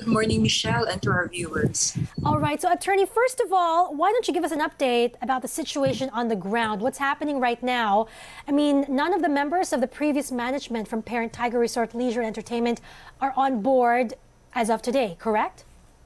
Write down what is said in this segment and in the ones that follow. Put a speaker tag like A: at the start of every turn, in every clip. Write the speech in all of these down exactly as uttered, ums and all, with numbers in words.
A: Good morning, Michelle, and to our viewers.
B: All right. So, attorney, first of all, why don't you give us an update about the situation on the ground? What's happening right now? I mean, none of the members of the previous management from parent Tiger Resort Leisure Entertainment are on board as of today, correct?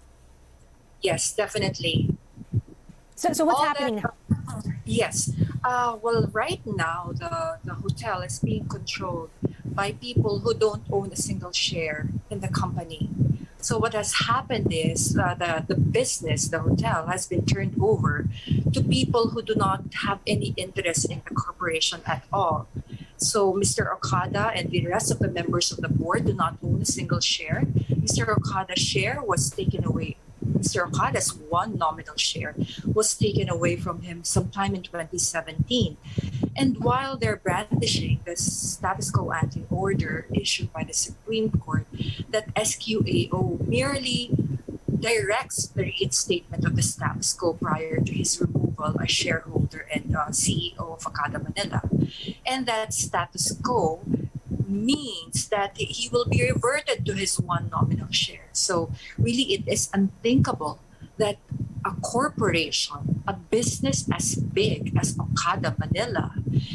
A: Yes, definitely.
B: So, so what's
A: All
B: happening
A: that,
B: now?
A: Yes. Uh, well, right now, the, the hotel is being controlled by people who don't own a single share in the company. So what has happened is uh, that the business, the hotel, has been turned over to people who do not have any interest in the corporation at all. So Mister Okada and the rest of the members of the board do not own a single share. Mister Okada's share was taken away. Mister Okada's one nominal share was taken away from him sometime in twenty seventeen. And while they're brandishing the status quo ante order issued by the Supreme Court that S Q A O merely directs the reinstatement of the status quo prior to his removal as shareholder and uh, C E O of Okada Manila. And that status quo means that he will be reverted to his one nominal share. So really it is unthinkable that a corporation, a business as big as Okada Manila,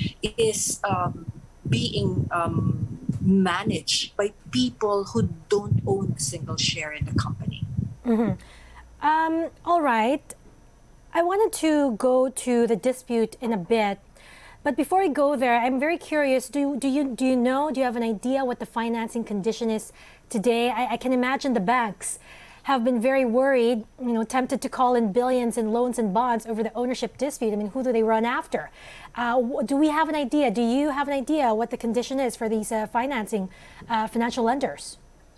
A: is um, being um, managed by people who don't own a single share in the company.
B: Mm-hmm. Um, all right. I wanted to go to the dispute in a bit. But before I go there, I'm very curious, do, do, you, do you know, do you have an idea what the financing condition is today? I, I can imagine the banks have been very worried, you know, tempted to call in billions in loans and bonds over the ownership dispute. I mean, who do they run after? Uh, do we have an idea? Do you have an idea what the condition is for these uh, financing uh, financial lenders?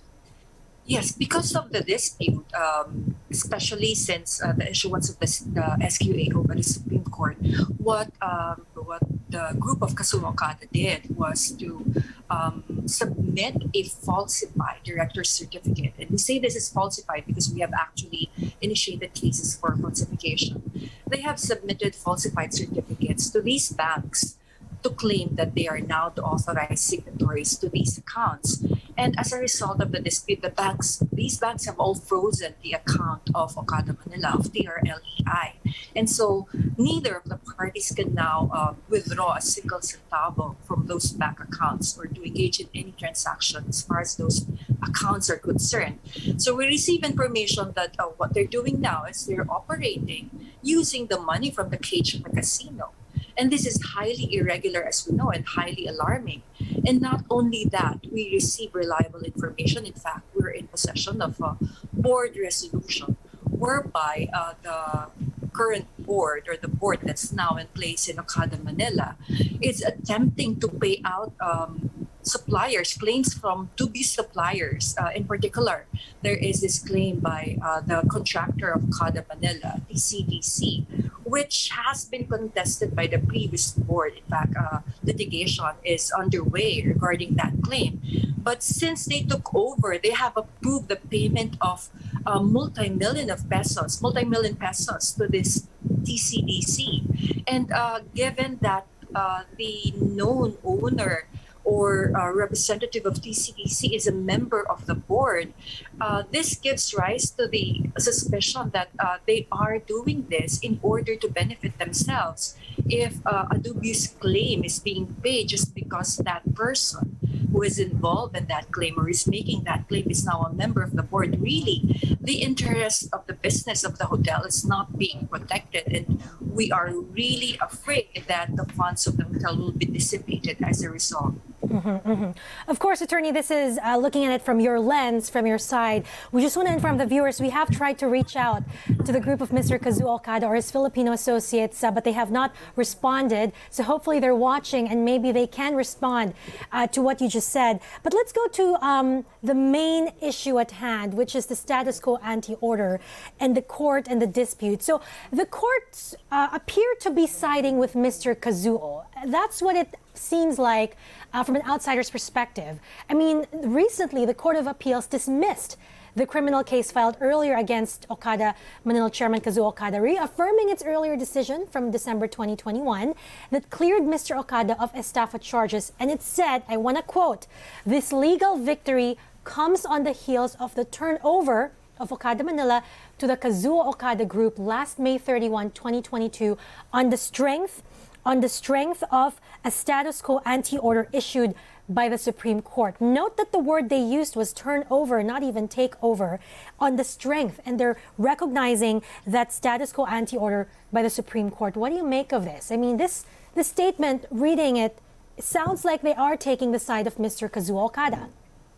A: Yes, because of the dispute, um, especially since uh, the issuance of the uh, S Q A O by the Supreme Court, what um, what the group of Kazuo Okada did was to um, submit a falsified director's certificate. And we say this is falsified because we have actually initiated cases for falsification. They have submitted falsified certificates to these banks to claim that they are now the authorized signatories to these accounts. And as a result of the dispute, the banks, these banks have all frozen the account of Okada Manila, of T R L E I. And so neither of the parties can now uh, withdraw a single centavo from those bank accounts or to engage in any transaction as far as those accounts are concerned. So we receive information that uh, what they're doing now is they're operating using the money from the cage of the casino. And this is highly irregular, as we know, and highly alarming. And not only that, we receive reliable information. In fact, we're in possession of a board resolution whereby uh, the current board or the board that's now in place in Okada Manila is attempting to pay out um, suppliers, claims from to-be suppliers. Uh, in particular, there is this claim by uh, the contractor of Okada Manila, T C D C, which has been contested by the previous board. In fact, uh, litigation is underway regarding that claim. But since they took over, they have approved the payment of uh, multi-million of pesos, multi-million pesos to this T C D C. And uh, given that uh, the known owner or uh, representative of T C D C is a member of the board, uh, this gives rise to the suspicion that uh, they are doing this in order to benefit themselves. If uh, a dubious claim is being paid just because that person who is involved in that claim or is making that claim is now a member of the board, really, the interest of the business of the hotel is not being protected. And we are really afraid that the funds of the hotel will be dissipated as a result.
B: Mm-hmm, mm-hmm. Of course, attorney, this is uh, looking at it from your lens, from your side. We just want to inform the viewers, we have tried to reach out to the group of Mister Kazuo Okada or his Filipino associates, uh, but they have not responded. So hopefully they're watching and maybe they can respond uh, to what you just said. But let's go to um, the main issue at hand, which is the status quo ante order and the court and the dispute. So the courts uh, appear to be siding with Mister Kazuo. That's what it seems like uh, from an outsider's perspective. I mean, recently the Court of Appeals dismissed the criminal case filed earlier against Okada Manila Chairman Kazuo Okada, reaffirming its earlier decision from December twenty twenty-one that cleared Mister Okada of estafa charges. And it said, I want to quote, "This legal victory comes on the heels of the turnover of Okada Manila to the Kazuo Okada Group last May thirty-first, twenty twenty-two on the strength on the strength of a status quo anti-order issued by the Supreme Court. Note that the word they used was turnover, not even take over, on the strength, and they're recognizing that status quo anti-order by the Supreme Court. What do you make of this? I mean, this, this statement, reading it, it sounds like they are taking the side of Mister Kazuo Okada.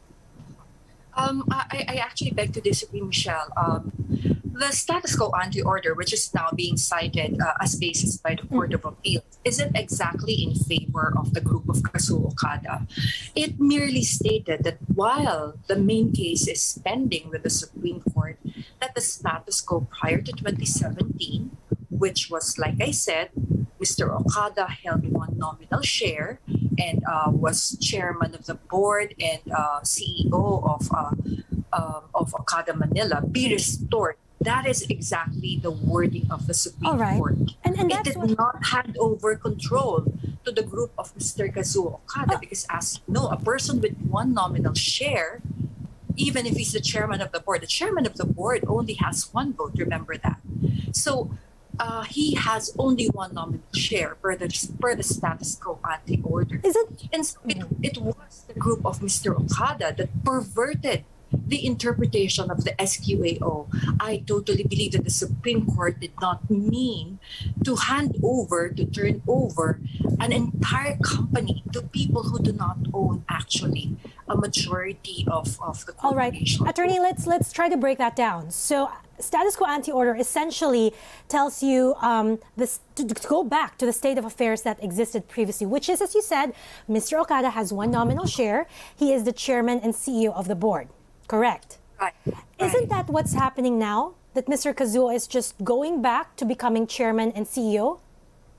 A: Um, I, I actually beg to disagree, Michelle. Um, the status quo anti-order, which is now being cited uh, as basis by the Court of Appeals, isn't exactly in favor of the group of Kazuo Okada. It merely stated that while the main case is pending with the Supreme Court, that the status quo prior to twenty seventeen, which was, like I said, Mister Okada held one nominal share and uh, was chairman of the board and uh, C E O of uh, uh, of Okada Manila, be restored. That is exactly the wording of the Supreme
B: All right.
A: Court.
B: And, and
A: it
B: that's
A: did
B: what...
A: not hand over control to the group of Mister Kazuo Okada
B: oh.
A: because, as you know, a person with one nominal share, even if he's the chairman of the board, the chairman of the board only has one vote. Remember that. So uh, he has only one nominal share per the per the status quo anti-order.
B: Is it?
A: And so it, it was the group of Mister Okada that perverted the interpretation of the S Q A O. I totally believe that the Supreme Court did not mean to hand over, to turn over an entire company to people who do not own actually a majority of, of the corporation.
B: All right, Attorney, let's let's try to break that down. So status quo anti-order essentially tells you um, this, to, to go back to the state of affairs that existed previously, which is, as you said, Mister Okada has one nominal share. He is the chairman and C E O of the board. Correct.
A: Right.
B: Isn't
A: right.
B: that what's happening now? That Mister Kazuo is just going back to becoming chairman and C E O?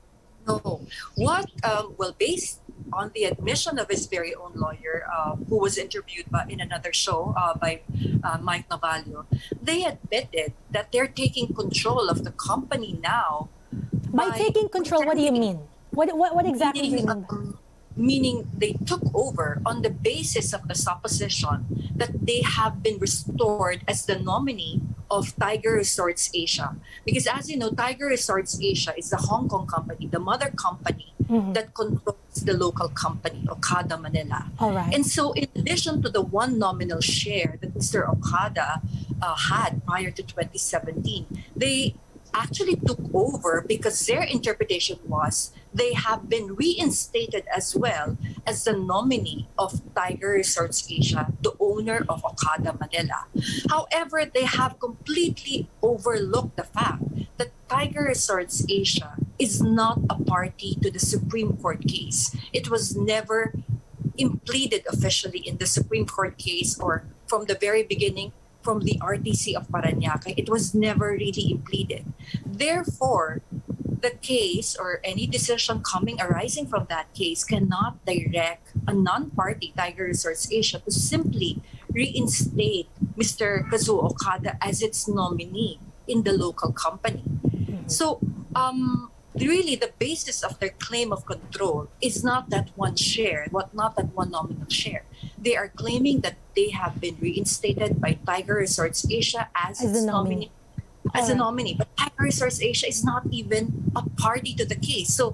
A: No. What, um, well, based on the admission of his very own lawyer, uh, who was interviewed by, in another show uh, by uh, Mike Navalio, they admitted that they're taking control of the company now.
B: By, by taking control, what do you mean? What, what, what exactly
A: meaning,
B: do you mean?
A: Um, meaning they took over on the basis of the supposition that they have been restored as the nominee of Tiger Resorts Asia. Because as you know, Tiger Resorts Asia is the Hong Kong company, the mother company mm-hmm. that controls the local company, Okada Manila.
B: All right.
A: And so in addition to the one nominal share that Mister Okada uh, had prior to twenty seventeen, they actually took over because their interpretation was they have been reinstated as well as the nominee of Tiger Resorts Asia, the owner of Okada Manila. However, they have completely overlooked the fact that Tiger Resorts Asia is not a party to the Supreme Court case. It was never impleaded officially in the Supreme Court case, or from the very beginning, from the R T C of Parañaque, it was never really impleaded. Therefore, the case or any decision coming arising from that case cannot direct a non-party, Tiger Resorts Asia, to simply reinstate Mister Kazuo Okada as its nominee in the local company. Mm-hmm. So, um, really, the basis of their claim of control is not that one share, what not that one nominal share. They are claiming that they have been reinstated by Tiger Resorts Asia as,
B: as
A: its
B: nominee.
A: nominee. As
B: right.
A: a nominee, but Tiger Resorts Asia is not even a party to the case, so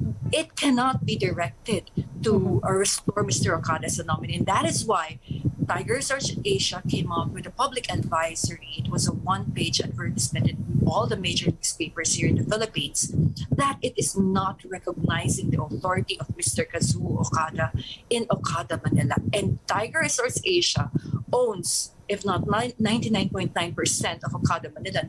A: it cannot be directed to mm-hmm. uh, restore Mister Okada as a nominee, and that is why Tiger Resorts Asia came up with a public advisory. It was a one-page advertisement in all the major newspapers here in the Philippines that it is not recognizing the authority of Mister Kazuo Okada in Okada Manila, and Tiger Resorts Asia owns, if not ninety-nine point nine percent of Okada Manila,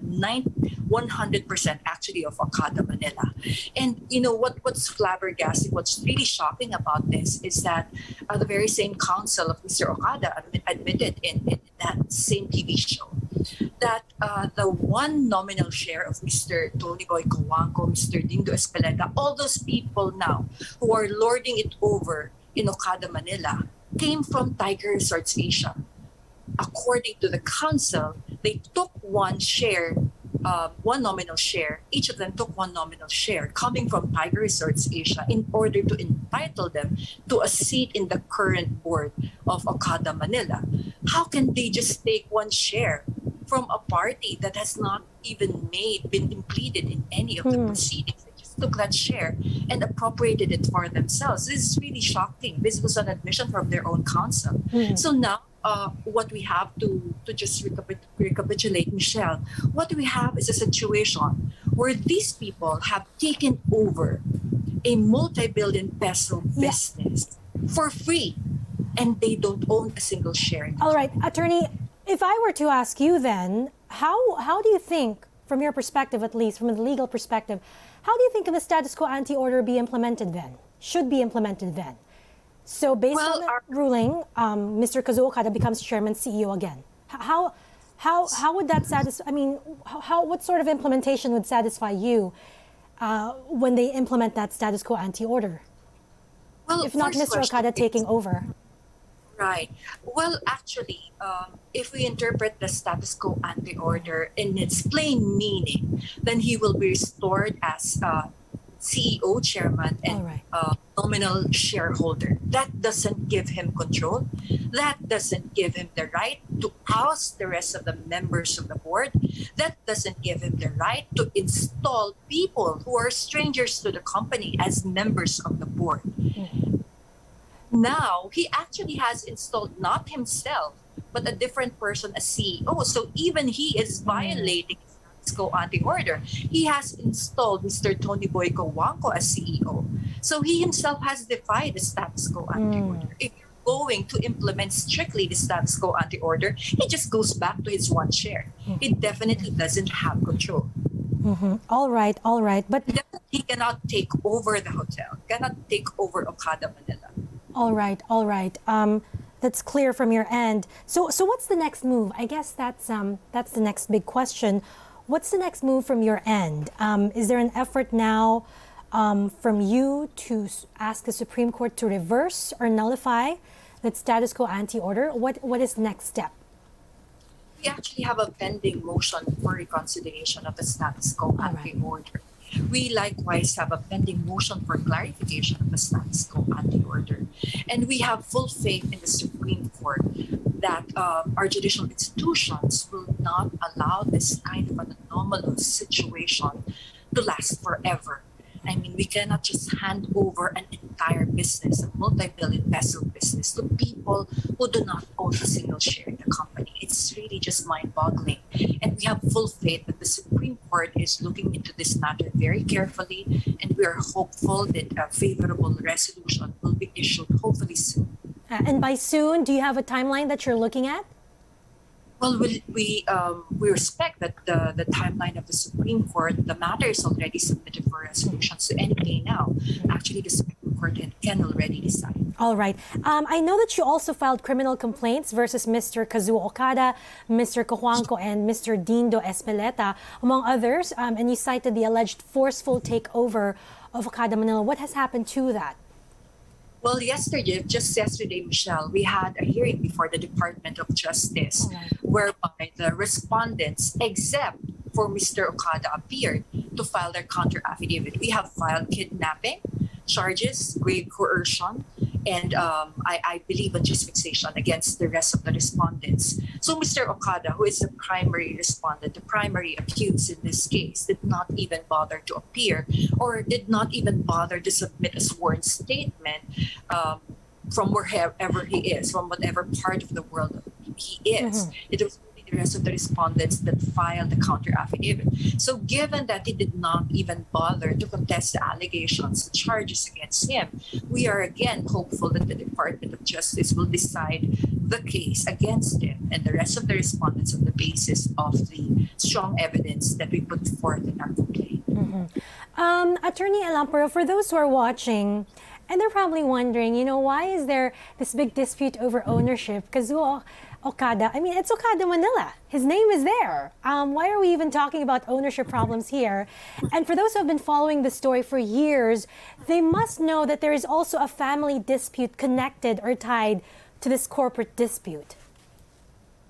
A: one hundred percent actually of Okada Manila. And you know what? What's flabbergasting, what's really shocking about this is that uh, the very same counsel of Mister Okada admit, admitted in, in that same T V show that uh, the one nominal share of Mister Tony Boy Cojuangco, Mister Dindo Espeleta, all those people now who are lording it over in Okada Manila came from Tiger Resorts Asia. According to the council, they took one share uh, one nominal share. Each of them took one nominal share coming from Tiger Resorts Asia in order to entitle them to a seat in the current board of Okada Manila. How can they just take one share from a party that has not even made, been included in any of the
B: Hmm.
A: proceedings? They just took that share and appropriated it for themselves. This is really shocking. This was an admission from their own counsel.
B: Hmm.
A: So now, uh, what we have to, to just recapit- recapitulate, Michelle, what we have is a situation where these people have taken over a multi-billion peso
B: Yeah.
A: business for free, and they don't own a single share in it.
B: All right, attorney, if I were to ask you then, how how do you think, from your perspective at least, from the legal perspective, how do you think the status quo ante order be implemented then? Should be implemented then? So based
A: Well,
B: on the
A: our-
B: ruling, um, Mister Kazuo Okada becomes chairman C E O again. H- How how how would that satisfy? I mean, how, how what sort of implementation would satisfy you uh, when they implement that status quo ante order?
A: Well,
B: If not
A: first
B: Mister
A: question
B: Okada
A: is-
B: taking over.
A: Right. Well, actually, um, if we interpret the status quo ante order in its plain meaning, then he will be restored as uh, C E O, chairman, and
B: All right.
A: uh, nominal shareholder. That doesn't give him control. That doesn't give him the right to oust the rest of the members of the board. That doesn't give him the right to install people who are strangers to the company as members of the board. Now, he actually has installed not himself, but a different person as C E O. So even he is violating the status quo ante order. He has installed Mister Tony Boy Cojuangco as C E O. So he himself has defied the status quo ante order. If you're going to implement strictly the status quo ante order, he just goes back to his one share. He definitely doesn't have control.
B: All right, all right, but
A: He cannot take over the hotel, cannot take over Okada Manila.
B: all right, all right. Um, that's clear from your end. So, so what's the next move? I guess that's um, that's the next big question. What's the next move from your end? Um, is there an effort now um, from you to s- ask the Supreme Court to reverse or nullify that status quo ante order? What what is the next step?
A: We actually have a pending motion for reconsideration of the status quo
B: All
A: ante
B: right.
A: order. We likewise have a pending motion for clarification of the status quo ante order. And we have full faith in the Supreme Court that um, our judicial institutions will not allow this kind of an anomalous situation to last forever. I mean, we cannot just hand over an entire business, a multi-billion peso business, to people who do not own a single share in the company. It's really just mind-boggling. And we have full faith that the Supreme Court is looking into this matter very carefully, and we are hopeful that a favorable resolution will be issued hopefully soon.
B: Uh, and by soon, do you have a timeline that you're looking at?
A: Well, we we, um, we respect that the, the timeline of the Supreme Court. The matter is already submitted for resolution, so any day now, actually, the Supreme Court can already decide.
B: All right. Um, I know that you also filed criminal complaints versus Mister Kazuo Okada, Mister Cojuangco, and Mister Dindo Espeleta, among others, um, and you cited the alleged forceful takeover of Okada Manila. What has happened to that?
A: Well, yesterday, just yesterday, Michelle, we had a hearing before the Department of Justice,
B: Alright.
A: whereby the respondents, except for Mister Okada, appeared to file their counter affidavit. We have filed kidnapping charges, grave coercion, and um, I, I believe unjust fixation against the rest of the respondents. So Mister Okada, who is the primary respondent, the primary accused in this case, did not even bother to appear or did not even bother to submit a sworn statement um, from wherever he is, from whatever part of the world he is. It was the rest of the respondents that filed the counter affidavit. So given that he did not even bother to contest the allegations, the charges against him, we are again hopeful that the Department of Justice will decide the case against him and the rest of the respondents on the basis of the strong evidence that we put forth in our complaint.
B: Um, Attorney Alampuro, for those who are watching, and they're probably wondering, you know, why is there this big dispute over ownership? Kazuo Okada, I mean, it's Okada Manila. His name is there. Um, why are we even talking about ownership problems here? And for those who have been following the story for years, they must know that there is also a family dispute connected or tied to this corporate dispute.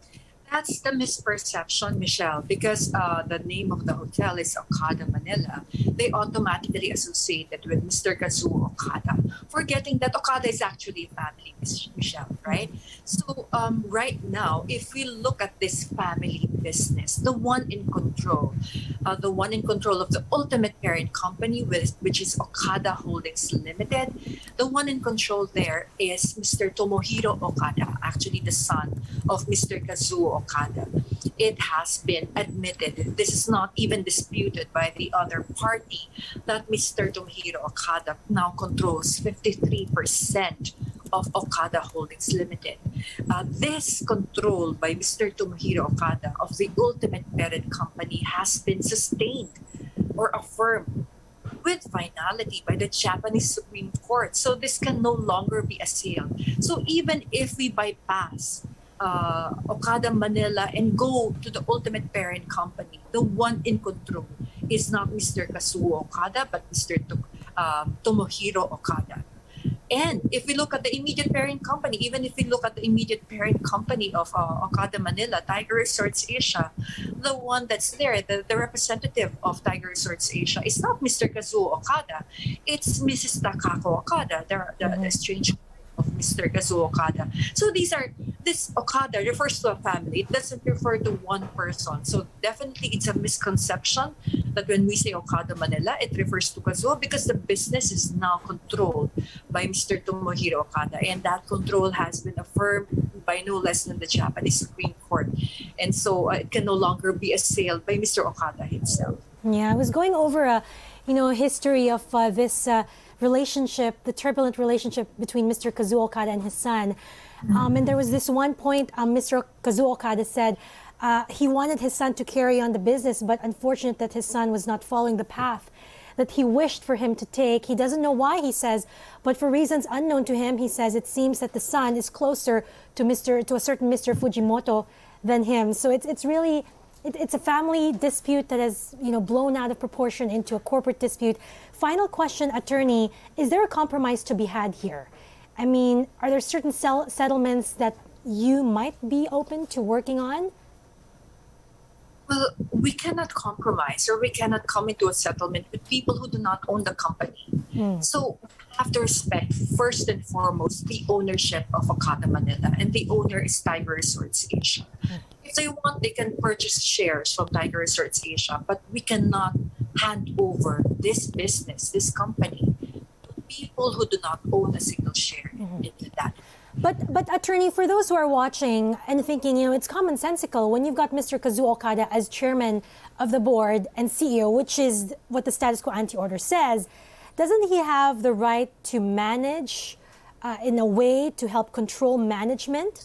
A: That's the misperception, Michelle, because uh, the name of the hotel is Okada Manila. They automatically associate it with Mister Kazuo Okada, forgetting that Okada is actually a family, Michelle, right? So um, right now, if we look at this family business, the one in control, uh, the one in control of the ultimate parent company, with, which is Okada Holdings Limited, the one in control there is Mister Tomohiro Okada, actually the son of Mister Kazuo Okada. It has been admitted, this is not even disputed by the other party, that Mister Tomohiro Okada now controls fifty-three percent of Okada Holdings Limited. Uh, this control by Mister Tomohiro Okada of the ultimate parent company has been sustained or affirmed with finality by the Japanese Supreme Court. So this can no longer be assailed. So even if we bypass uh, Okada Manila and go to the ultimate parent company, the one in control is not Mister Kazuo Okada, but Mister To- um, Tomohiro Okada. And if we look at the immediate parent company, even if we look at the immediate parent company of uh, Okada Manila, Tiger Resorts Asia, the one that's there, the, the representative of Tiger Resorts Asia, is not Mister Kazuo Okada, it's Missus Takako Okada, the, the, mm-hmm. the estranged of Mister Kazuo Okada. So these are, this Okada refers to a family. It doesn't refer to one person. So definitely it's a misconception that when we say Okada Manila, it refers to Kazuo, because the business is now controlled by Mister Tomohiro Okada. And that control has been affirmed by no less than the Japanese Supreme Court. And so uh, it can no longer be assailed by Mister Okada himself.
B: Yeah, I was going over a, you know, history of uh, this uh, relationship, the turbulent relationship between Mister Kazuo Okada and his son. Um, and there was this one point um, Mister Kazuo Okada said uh, he wanted his son to carry on the business, but unfortunate that his son was not following the path that he wished for him to take. He doesn't know why, he says, but for reasons unknown to him, he says it seems that the son is closer to Mister to a certain Mister Fujimoto than him. So it's it's really it, it's a family dispute that has, you know, blown out of proportion into a corporate dispute. Final question, attorney: is there a compromise to be had here? I mean, are there certain sell- settlements that you might be open to working on?
A: Well, we cannot compromise, or we cannot come into a settlement with people who do not own the company. Mm. So we have to respect, first and foremost, the ownership of Okada Manila, and the owner is Tiger Resorts Asia. Mm. If they want, they can purchase shares from Tiger Resorts Asia, but we cannot hand over this business, this company, to people who do not own a single share mm-hmm. into that.
B: But, but attorney, for those who are watching and thinking, you know, it's commonsensical when you've got Mister Kazuo Okada as chairman of the board and C E O, which is what the status quo ante order says, doesn't he have the right to manage uh, in a way to help control management?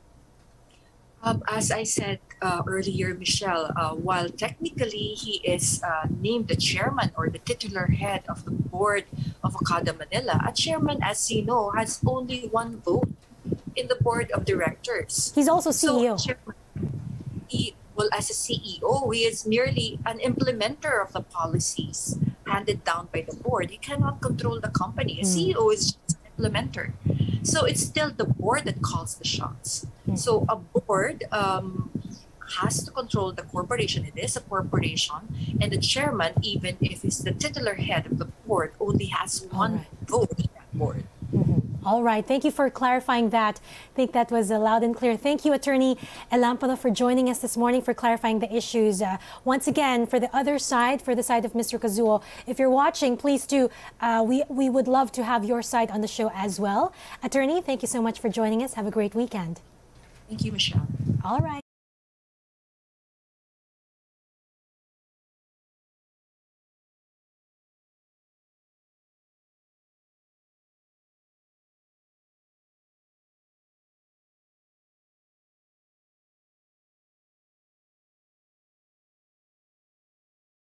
A: Um, as I said uh, earlier, Michelle, uh, while technically he is uh, named the chairman or the titular head of the board of Okada Manila, a chairman, as you know, has only one vote in the board of directors.
B: He's also C E O.
A: So, chairman, he, well, as a C E O, he is merely an implementer of the policies handed down by the board. He cannot control the company. A mm. C E O is just an implementer. So it's still the board that calls the shots. Mm. So a board um, has to control the corporation. It is a corporation. And the chairman, even if he's the titular head of the board, only has one right. vote in that board.
B: Mm-hmm. All right. Thank you for clarifying that. I think that was uh, loud and clear. Thank you, Attorney Elampalo, for joining us this morning, for clarifying the issues. Uh, once again, for the other side, for the side of Mister Kazuo, if you're watching, please do. Uh, we, we would love to have your side on the show as well. Attorney, thank you so much for joining us. Have a great weekend.
A: Thank you, Michelle.
B: All right.